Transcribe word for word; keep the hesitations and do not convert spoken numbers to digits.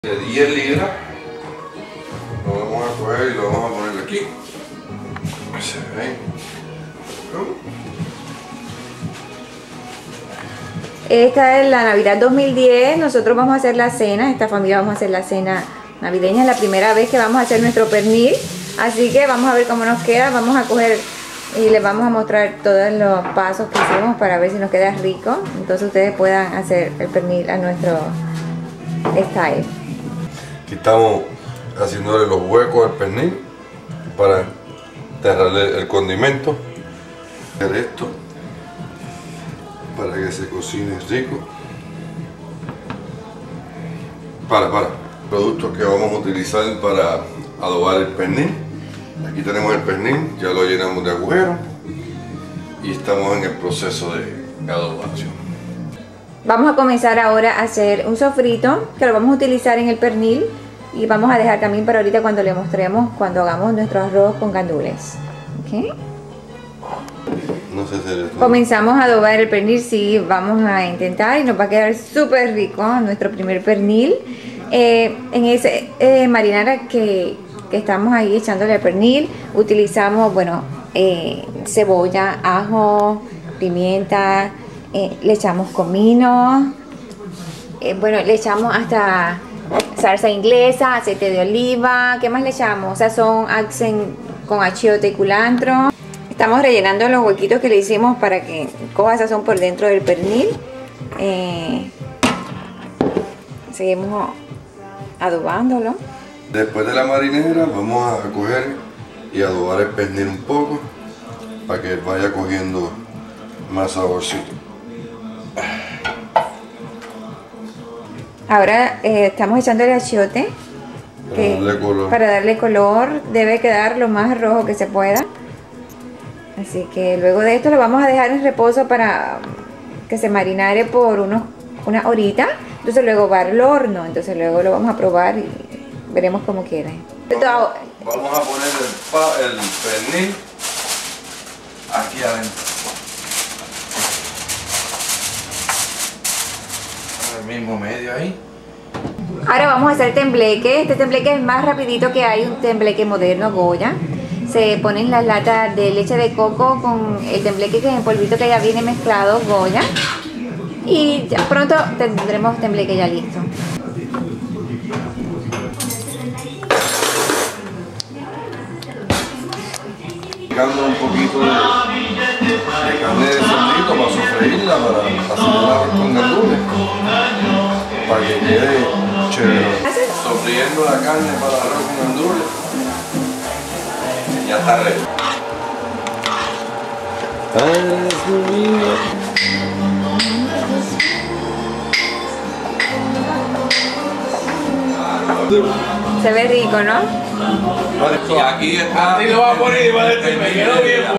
De diez libras, lo vamos a coger y lo vamos a poner aquí. Se ven. Esta es la Navidad dos mil diez. Nosotros vamos a hacer la cena. Esta familia vamos a hacer la cena navideña. Es la primera vez que vamos a hacer nuestro pernil. Así que vamos a ver cómo nos queda. Vamos a coger y les vamos a mostrar todos los pasos que hicimos para ver si nos queda rico. Entonces ustedes puedan hacer el pernil a nuestro style. Aquí estamos haciéndole los huecos al pernil para enterrarle el condimento. Hacer esto para que se cocine rico. Para, para. Productos que vamos a utilizar para adobar el pernil. Aquí tenemos el pernil, ya lo llenamos de agujeros y estamos en el proceso de adobación. Vamos a comenzar ahora a hacer un sofrito que lo vamos a utilizar en el pernil y vamos a dejar también para ahorita cuando le mostremos cuando hagamos nuestro arroz con gandules. ¿Okay? No sé si esto... Comenzamos a adobar el pernil, sí, vamos a intentar y nos va a quedar súper rico nuestro primer pernil. Eh, en ese eh, marinara que, que estamos ahí echándole al pernil, utilizamos, bueno, eh, cebolla, ajo, pimienta. Eh, le echamos comino, eh, bueno, le echamos hasta salsa inglesa, aceite de oliva, ¿qué más le echamos? Sazón accent con achiote y culantro. Estamos rellenando los huequitos que le hicimos para que coja sazón por dentro del pernil. Eh, seguimos adobándolo. Después de la marinera vamos a coger y adobar el pernil un poco para que vaya cogiendo más saborcito. Ahora eh, estamos echándole achiote que, para, darle color. para darle color. Debe quedar lo más rojo que se pueda. Así que luego de esto lo vamos a dejar en reposo para que se marinare por unos, una horita. Entonces luego va al horno. Entonces luego lo vamos a probar y veremos cómo queda. Vamos, vamos a poner el, pa, el pernil aquí adentro. Mismo medio ahí. Ahora vamos a hacer el tembleque. Este tembleque es más rapidito que hay un tembleque moderno Goya. Se ponen las latas de leche de coco con el tembleque que es en polvito que ya viene mezclado Goya. Y ya pronto tendremos tembleque ya listo. Picando un poquito de, de carne de cerdito para sofreírla, para hacerla con gandules, para que quede chévere. Sofriendo la carne para arroz con gandules. Ya está ready. Se ve rico, ¿no? Y aquí está. Así lo va a poner y va a decir, me quedó bien.